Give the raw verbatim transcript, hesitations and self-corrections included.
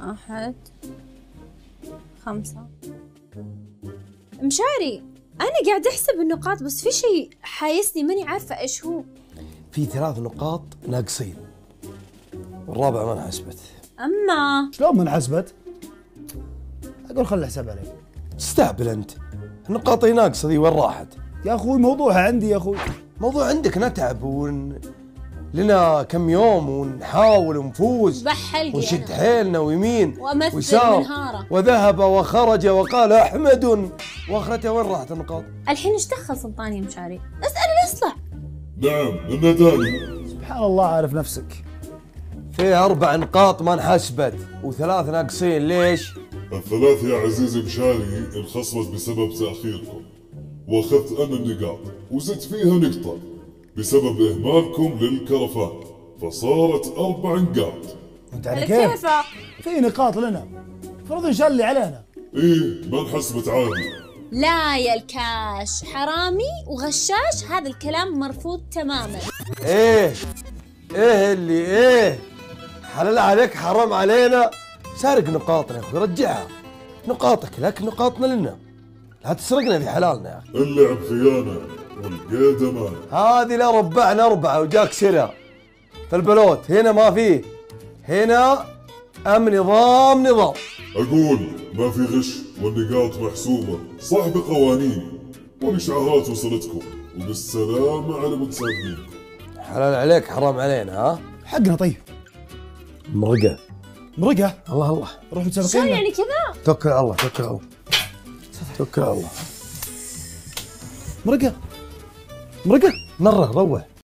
واحد خمسة. مشاري أنا قاعد أحسب النقاط بس في شيء حايسني ماني عارفة إيش هو. في ثلاث نقاط ناقصين والرابعة ما انحسبت. أما شلون ما انحسبت؟ أقول خلي الحساب عليك. تستهبل أنت، النقاط اللي ناقصة ذي وين راحت؟ يا أخوي موضوعها عندي يا أخوي. موضوع عندك نتعب ون... لنا كم يوم ونحاول ونفوز بحلقي ونشد حيلنا ويمين وأمثل ويسار منهارة. وذهب وخرج وقال أحمد وآخرتها وين راحت النقاط؟ الحين ايش دخل سلطان يا مشاري؟ اسأل الأصلع. نعم النتائج. سبحان الله عارف نفسك. في أربع نقاط ما انحسبت وثلاث ناقصين، ليش؟ الثلاث يا عزيزي مشاري انخصمت بسبب تأخيركم، واخذت انا النقاط وزدت فيها نقطة بسبب اهمالكم للكرفان، فصارت اربع نقاط. أنت على كيف؟ في نقاط لنا، المفروض نشلي علينا. ايه ما انحسبت عادي. لا يا الكاش، حرامي وغشاش، هذا الكلام مرفوض تماما. ايه ايه اللي ايه حلال عليك حرام علينا، سارق نقاطنا يا اخوي رجعها، نقاطك لك نقاطنا لنا، لا تسرقنا في حلالنا يا اخي. اللعب خيانة والقيد امانة. هذه لا ربعنا اربعه وجاك سرا في البلوت، هنا ما فيه، هنا ام نظام نظام. اقول ما في غش والنقاط محسوبة صح بقوانين والاشعارات وصلتكم، وبالسلامة على متسابقينكم. حلال عليك حرام علينا. ها حقنا طيب. مرقه مرقة. الله الله، روح شلون متسابقين. يعني كذا؟ توكل على الله توكل على الله توكل على الله. مرقة مرقة. مرة روح